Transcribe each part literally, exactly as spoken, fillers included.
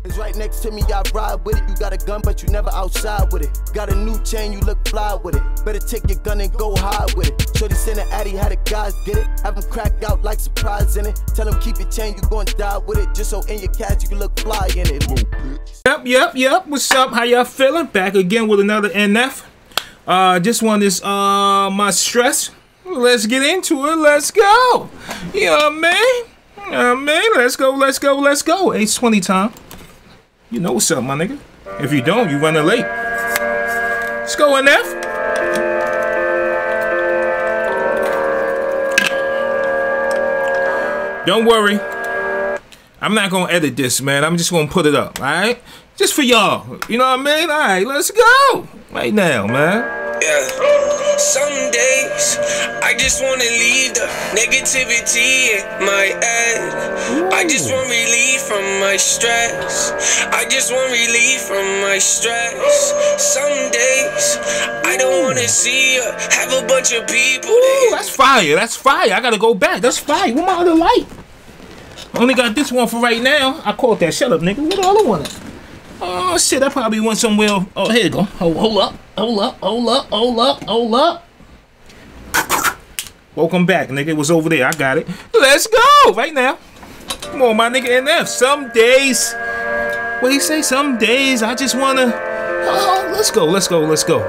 It's right next to me, I ride with it. You got a gun, but you never outside with it. Got a new chain, you look fly with it. Better take your gun and go high with it. Shorty send an addy, how the guys get it. Have them cracked out like surprise in it. Tell them keep your chain, you gon' die with it. Just so in your cash you can look fly in it. Yep, yep, yep. What's up? How y'all feeling? Back again with another N F. Uh, this one is uh my stress. Let's get into it. Let's go. You know what I mean? You know what I mean? Let's go, let's go, let's go. eight twenty time. You know what's up, my nigga. If you don't, you running late. Let's go, N F. Don't worry. I'm not gonna edit this, man. I'm just gonna put it up, alright? Just for y'all. You know what I mean? Alright, let's go. Right now, man. Yeah. Some days I just wanna leave the negativity in my head. I just want relief from my stress. I just want relief from my stress. Some days I don't wanna see or have a bunch of people. Ooh, that's fire. That's fire. I gotta go back. That's fire. Where my other light? Only got this one for right now. I caught that. Shut up, nigga. What the other one is? Oh shit, I probably went somewhere. Oh, here you go. Hold, hold up. Hold up. Hold up. Hold up. Hold up. Welcome back, nigga. It was over there. I got it. Let's go right now. Come on, my nigga N F. Some days. What he say? Some days I just wanna. Oh, let's go. Let's go. Let's go.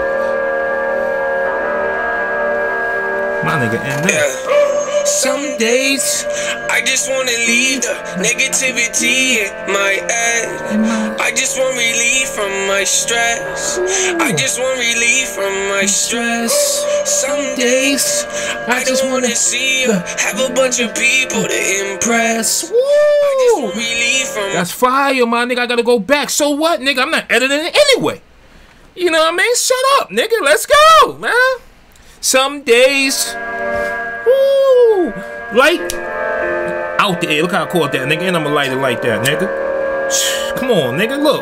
My nigga N F. Yeah. Some days I just wanna leave the negativity in my head. I just want relief from my stress. I just want relief from my stress. Some days I just wanna see or have a bunch of people to impress. I just want relief from. That's fire, my nigga. I gotta go back. So what, nigga? I'm not editing it anyway. You know what I mean? Shut up, nigga. Let's go, man. Some days. Woo! Light out there. Look how I caught that, nigga. And I'm gonna light it like that, nigga. Come on, nigga. Look.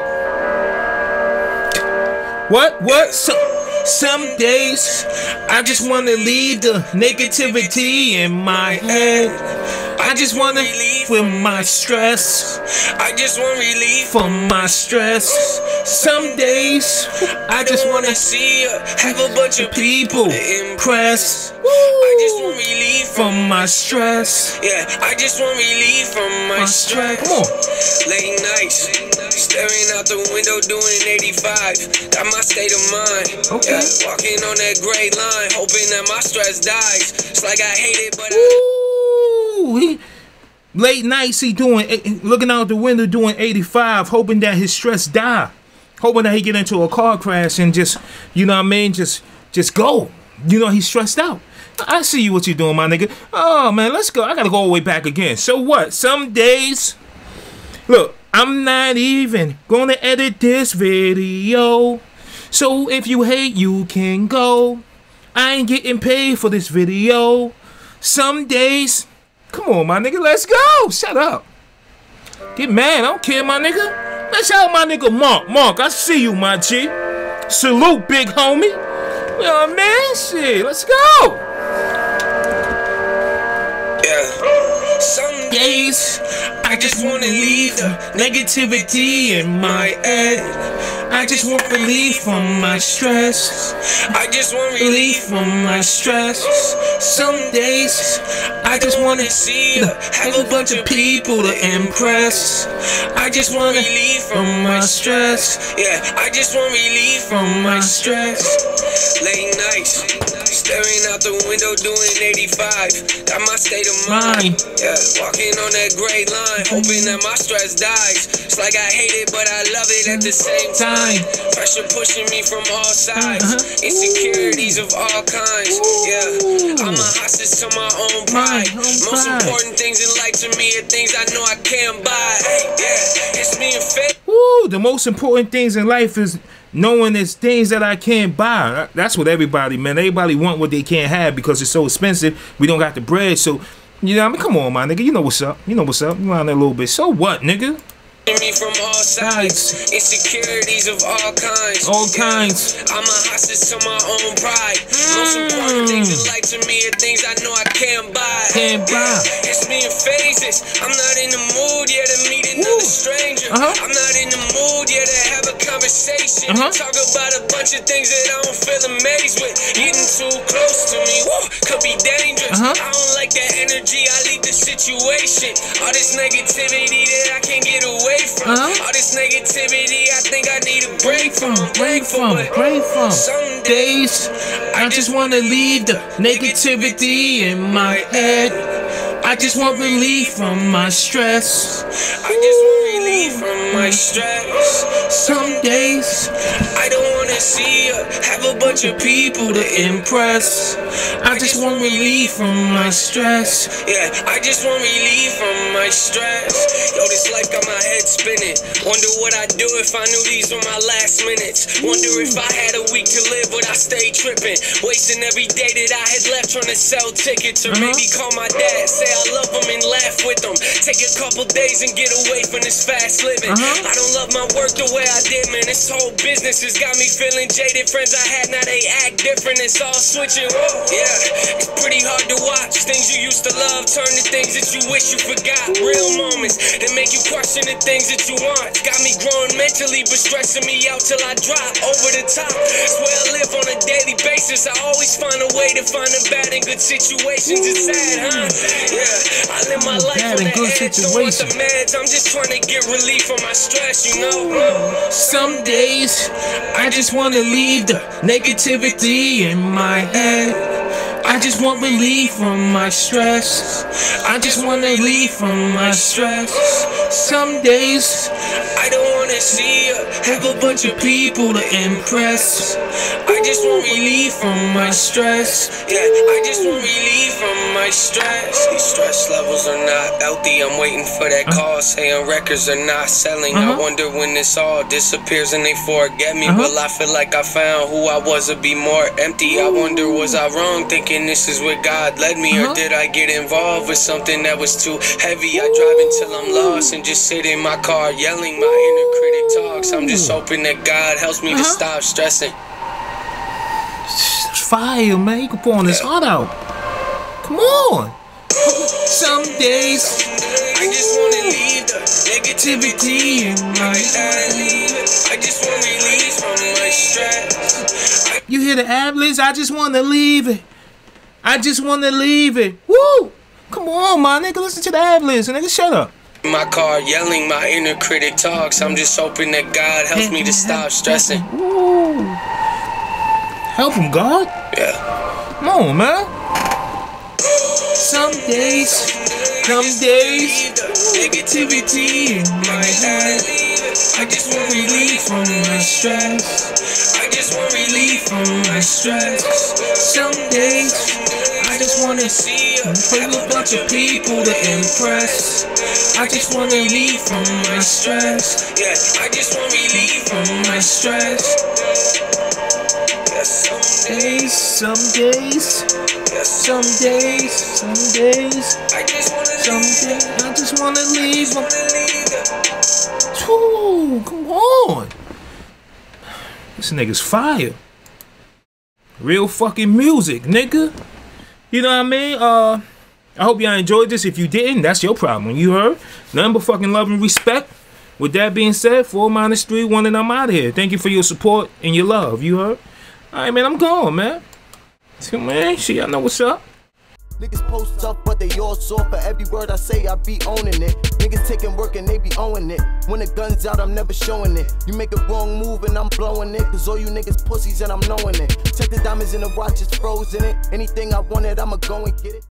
What? What? Some, some days I just wanna leave the negativity in my head. I just want relief from my stress. I just want relief from my stress. Some days I just wanna see or have a bunch of people to impress. I just want relief from my stress. Yeah, I just want relief from my stress. Come on. Late nights, staring out the window doing eighty-five. Got my state of mind. Okay. Yeah, walking on that gray line, hoping that my stress dies. It's like I hate it, but I. He, late nights he doing, looking out the window doing eighty-five, hoping that his stress die, hoping that he get into a car crash and just, you know what I mean, just, just go. You know he's stressed out. I see you what you're doing, my nigga. Oh man, let's go. I gotta go all the way back again. So what? Some days, look, I'm not even gonna edit this video. So if you hate, you can go. I ain't getting paid for this video. Some days. Come on, my nigga, let's go. Shut up. Get mad, I don't care, my nigga. Let's shout out my nigga Mark. Mark, I see you, my G. Salute, big homie. You know what I mean? Shit, let's go. Yeah. Some days I just wanna leave the negativity in my head. I just want relief from my stress. I just want relief from my stress. Some days I just wanna see or have a bunch of people to impress. I just want relief from my stress. Yeah, I just want relief from my stress. Late nights, staring out the window doing eighty-five. Got my state of mind. Yeah, walking on that gray line, hoping that my stress dies. It's like I hate it, but I love it at the same time. Pressure pushing me from all sides. Insecurities of all kinds. Yeah, I'm a hostage to my own pride. Most important things in life to me are things I know I can't buy. Yeah, it's being fake. Woo, the most important things in life is knowing it's things that I can't buy. That's what everybody, man. Everybody want what they can't have because it's so expensive. We don't got the bread, so you know. I mean, come on, my nigga. You know what's up. You know what's up. You around there a little bit. So what, nigga? me from all sides, insecurities of all kinds, all kinds. I'm a hostage to my own pride. Most important things in life to me are things I know I can't buy. Can't buy. It's me in phases. I'm not in the mood yet to meet another stranger. Uh-huh. I'm not in the mood yet to have a conversation. Uh-huh. Talk about a bunch of things that I don't feel amazed with. Getting too close to me, woo, could be dangerous. Uh-huh. I don't like that energy. I leave the situation. All this negativity that I can't get away from. Uh-huh. All this negativity, I think I need a break from. Break from, break from. Some days I just wanna leave the negativity in my head. I just want relief from my stress. I just want relief from my stress. Some days I don't wanna see her have a bunch of people to impress. I just want relief from my stress. Yeah, I just want relief from my stress. Yo, this life got my head spinning. Wonder what I'd do if I knew these were my last minutes. Wonder if I had a week to live, would I stay tripping? Wasting every day that I had left trying to sell tickets. Or Uh-huh. maybe call my dad, say I love him and laugh with him. Take a couple days and get away from this fast living. Uh-huh. I don't love my work the way I did, man. This whole business has got me feeling jaded. Friends I had, now they act different. It's all switching. Whoa, yeah, it's pretty hard to watch. Things you used to love turn to things that you wish you forgot. Real moments that make you question the things that you want. Got me growing mentally, but stressing me out till I drop over the top. Swear I live on a daily basis. I always find a way to find the bad in good situations. It's sad, huh? Yeah, I live my life Bad on in the good edge. Don't want the situations. meds. I'm just trying to get relief from my stress, you know. Some days I just wanna leave the negativity in my head. I just want relief from my stress. I just want relief from my stress. Some days I don't wanna see her have a bunch of people to impress. I just want relief from my stress. Yeah, I just want relief from my stress. These stress levels are not healthy. I'm waiting for that call saying records are not selling. Uh-huh. I wonder when this all disappears and they forget me. Uh-huh. Well, I feel like I found who I was to be more empty. I wonder, was I wrong thinking this is where God led me? Uh-huh. Or did I get involved with something that was too heavy? I drive until I'm lost and just sit in my car yelling. My inner critic talks. I'm just hoping that God helps me Uh-huh. to stop stressing. Fire, man. You can pour on this heart out. Come on. Some days I just wanna leave the negativity in my head. I just want relief from my stress. You hear the ad-libs? I just want to leave it. I just want to leave it. Woo! Come on, my nigga. Listen to the ad-libs, nigga. Shut up. In my car yelling, my inner critic talks. I'm just hoping that God helps me to stop stressing. Woo! Help him, God. Yeah. Come on, man. Some days, some days, negativity in my head. I just want Relief from my stress. I just want relief from my stress. Some days, I just wanna See her bring a bunch of people to impress. I just want relief from my stress. Yeah, I just want relief From my stress. Yes, some Days, some days, yes, some days, some days, I just wanna some leave. days. I just wanna leave them. Wanna leave her. Ooh, come on. This nigga's fire. Real fucking music, nigga. You know what I mean? Uh, I hope y'all enjoyed this. If you didn't, that's your problem. You heard? Nothing but fucking love and respect. With that being said, four minus three, one, and I'm out of here. Thank you for your support and your love. You heard? All right, man, I'm gone, man. So, man, shit, y'all know what's up. Niggas post tough, but they all soft. For every word I say, I be owning it. Niggas taking work and they be owning it. When the gun's out, I'm never showing it. You make a wrong move and I'm blowing it. Cause all you niggas pussies and I'm knowing it. Check the diamonds in the watch, it's frozen it. Anything I wanted, I'ma go and get it.